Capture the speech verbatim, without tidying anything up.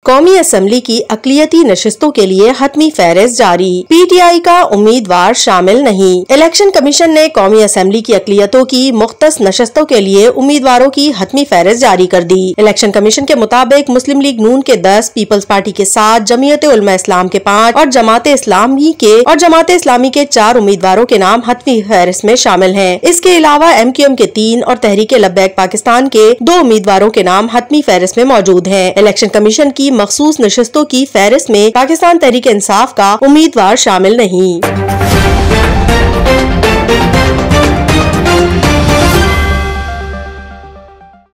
कौमी असम्बली की अक़लियती नशिस्तों के लिए हतमी फहरिस्त जारी। पीटीआई का उम्मीदवार शामिल नहीं। इलेक्शन कमीशन ने कौमी असम्बली की अक़लियतों की मुख्तस नशिस्तों के लिए उम्मीदवारों की हतमी फहरिस्त जारी कर दी। इलेक्शन कमीशन के मुताबिक मुस्लिम लीग नून के दस, पीपल्स पार्टी के सात, जमीयत उलमा इस्लाम के पाँच और जमात इस्लामी के और जमात इस्लामी के चार उम्मीदवारों के नाम हतमी फहरिस्त में शामिल हैं। इसके अलावा एम क्यू एम के तीन और तहरीक लब्बैक पाकिस्तान के दो उम्मीदवारों के नाम हतमी फहरिस्त में मौजूद हैं। इलेक्शन कमीशन की मखसूस नशिस्तों की फहरिस्त में पाकिस्तान तहरीक इंसाफ का उम्मीदवार शामिल नहीं।